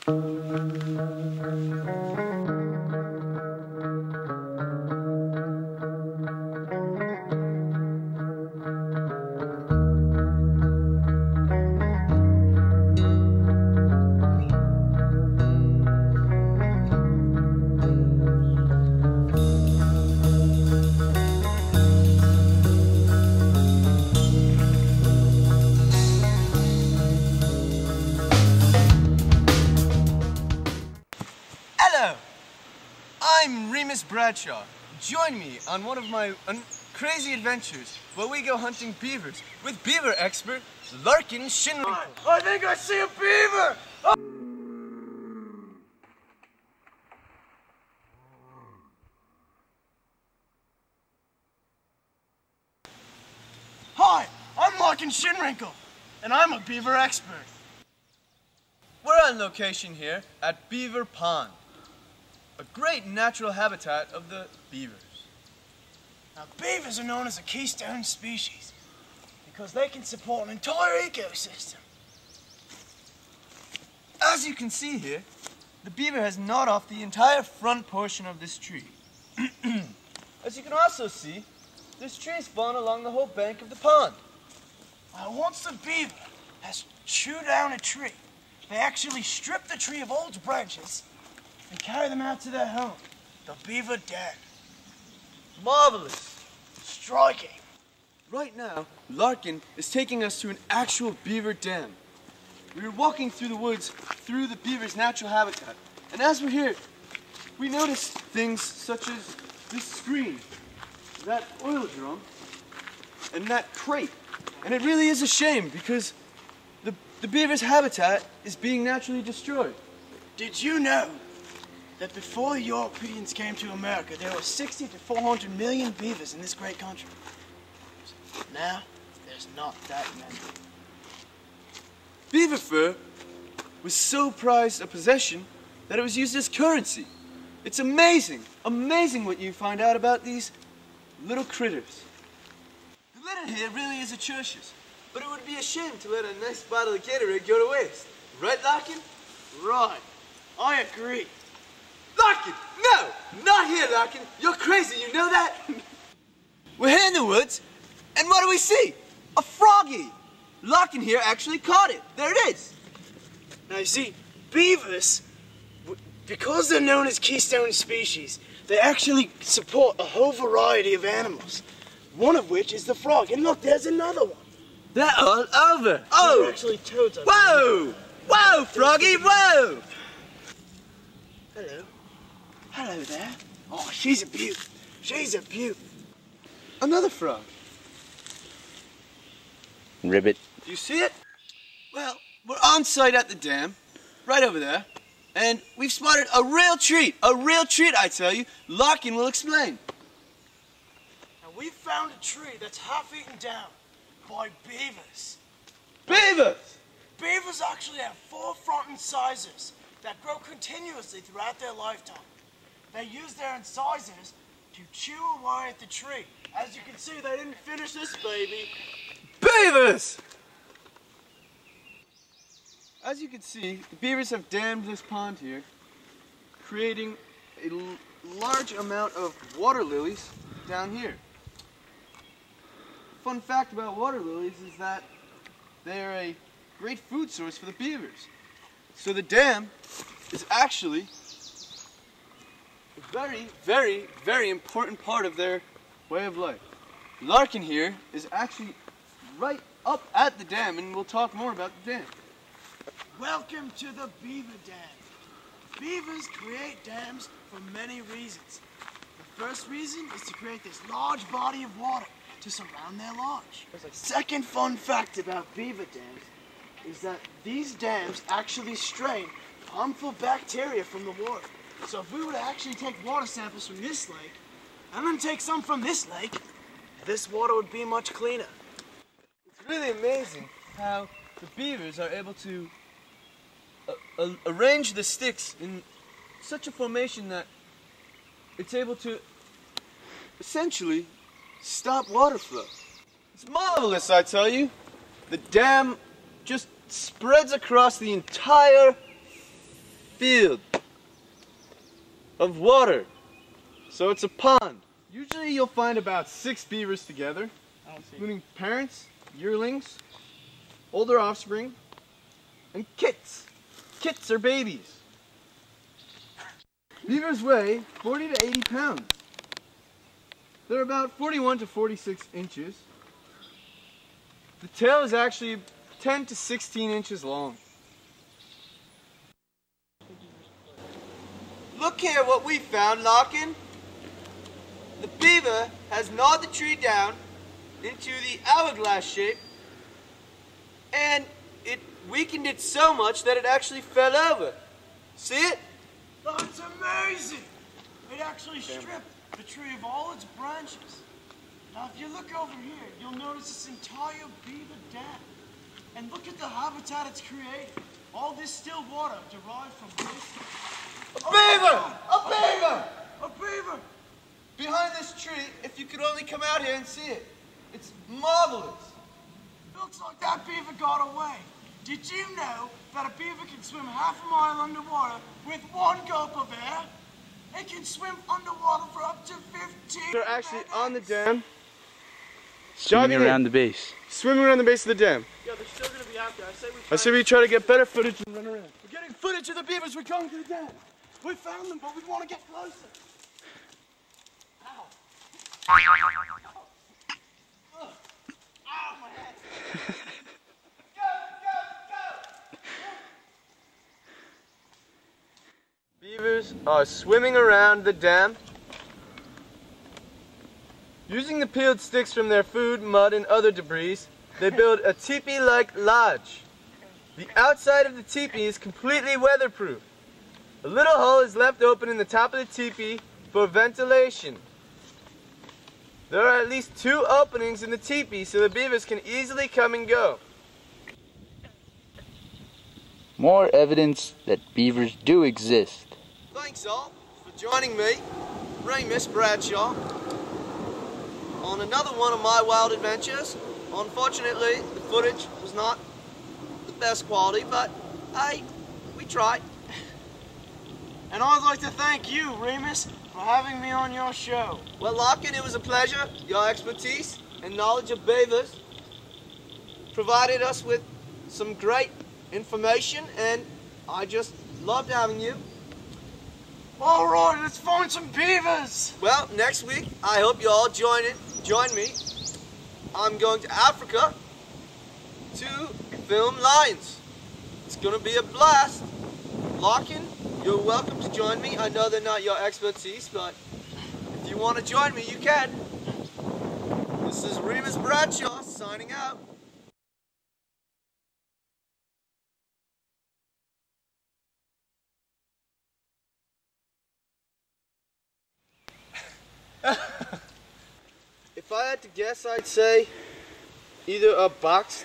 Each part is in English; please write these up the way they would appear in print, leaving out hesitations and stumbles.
Hello, I'm Remus Bradshaw. Join me on one of my crazy adventures where we go hunting beavers with beaver expert Larkin Shinwinkle. I think I see a beaver! Oh. Hi, I'm Larkin Shinwinkle, and I'm a beaver expert. We're on location here at Beaver Pond, a great natural habitat of the beavers. Now, beavers are known as a keystone species because they can support an entire ecosystem. As you can see here, the beaver has gnawed off the entire front portion of this tree. As you can also see, this tree is fallen along the whole bank of the pond. Now, once the beaver has chewed down a tree, they actually strip the tree of old branches and carry them out to their home, the beaver den. Marvelous. Striking. Right now, Larkin is taking us to an actual beaver den. We're walking through the woods, through the beaver's natural habitat. And as we're here, we notice things such as this screen, that oil drum, and that crate. And it really is a shame because the beaver's habitat is being naturally destroyed. Did you know that before the Europeans came to America, there were 60 to 400 million beavers in this great country? Now, there's not that many. Beaver fur was so prized a possession that it was used as currency. It's amazing, amazing what you find out about these little critters. The litter here really is atrocious, but it would be a shame to let a nice bottle of Gatorade go to waste. Right, Larkin? Right. I agree. Larkin! No! Not here, Larkin! You're crazy, you know that? We're here in the woods, and what do we see? A froggy! Larkin here actually caught it. There it is. Now you see, beavers, because they're known as keystone species, they actually support a whole variety of animals. One of which is the frog. And look, there's another one. They're all over. Oh! They're actually toads. Whoa! Whoa, froggy, whoa! Hello. Hello there. Oh, she's a beaut. She's a beaut. Another frog. Ribbit. Do you see it? Well, we're on site at the dam, right over there, and we've spotted a real treat, I tell you. Larkin will explain. Now, we found a tree that's half eaten down by beavers. Beavers! Beavers actually have 4 front incisors that grow continuously throughout their lifetime. They use their incisors to chew away at the tree. As you can see, they didn't finish this baby. Beavers! As you can see, the beavers have dammed this pond here, creating a large amount of water lilies down here. Fun fact about water lilies is that they're a great food source for the beavers. So the dam is actually a very, very, very important part of their way of life. Larkin here is actually right up at the dam, and we'll talk more about the dam. Welcome to the beaver dam. Beavers create dams for many reasons. The first reason is to create this large body of water to surround their lodge. Second fun fact about beaver dams is that these dams actually strain harmful bacteria from the water. So if we were to actually take water samples from this lake and then take some from this lake, this water would be much cleaner. It's really amazing how the beavers are able to arrange the sticks in such a formation that it's able to essentially stop water flow. It's marvelous, I tell you. The dam just spreads across the entire field of water. So it's a pond. Usually you'll find about 6 beavers together, including parents, yearlings, older offspring, and kits. Kits are babies. Beavers weigh 40 to 80 pounds. They're about 41 to 46 inches. The tail is actually 10 to 16 inches long. Look here what we found, Larkin. The beaver has gnawed the tree down into the hourglass shape, and it weakened it so much that it actually fell over. See it? That's amazing! It actually stripped the tree of all its branches. Now if you look over here, you'll notice this entire beaver dam. And look at the habitat it's created. All this still water derived from this. A beaver! A beaver! A beaver! Behind this tree, if you could only come out here and see it. It's marvelous. Looks like that beaver got away. Did you know that a beaver can swim half a mile underwater with one gulp of air? It can swim underwater for up to 15 They're actually on the dam. Swimming around the base. Swimming around the base of the dam. Yeah, they're still going to be out there. I say we try to get better footage and run around. We're getting footage of the beavers. We're going to the dam. We found them, but we want to get closer. Ow. Ow, my head. Beavers are swimming around the dam, using the peeled sticks from their food, mud, and other debris. They build a teepee-like lodge. The outside of the teepee is completely weatherproof. A little hole is left open in the top of the teepee for ventilation. There are at least 2 openings in the teepee so the beavers can easily come and go. More evidence that beavers do exist. Thanks all for joining me, Remus Bradshaw, on another one of my wild adventures. Unfortunately, the footage was not the best quality, but we tried. And I'd like to thank you, Remus, for having me on your show. Well, Larkin, it was a pleasure. Your expertise and knowledge of beavers provided us with some great information, and I just loved having you. All right, let's find some beavers. Well, next week, I hope you all join me. I'm going to Africa to film lions. It's going to be a blast. Larkin, you're welcome to join me. I know they're not your expertise, but if you want to join me, you can. This is Remus Bradshaw signing out. If I had to guess, I'd say either a box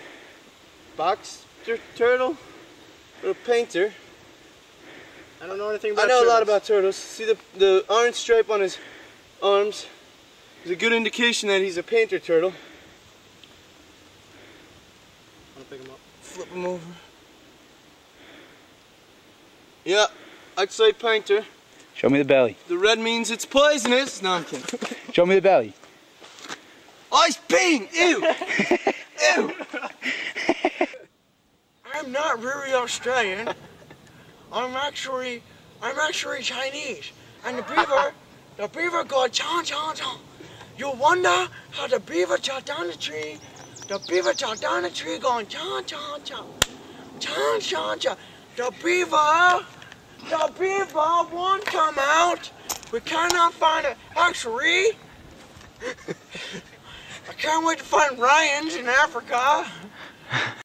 turtle or a painter. I don't know anything about I know turtles. a lot about turtles. See the orange stripe on his arms is a good indication that he's a painter turtle. I'll pick him up. Flip him over. Yeah, I'd say painter. Show me the belly. The red means it's poisonous. No, I'm kidding. Show me the belly. Oh, he's peeing! Ew! Ew! I'm not really Australian. I'm actually Chinese. And the beaver go chon chon chon. You wonder how the beaver chopped down the tree. The beaver chopped down the tree going chon chon chon. Chon chon chon. The beaver won't come out. We cannot find it. Actually, I can't wait to find Ryans in Africa.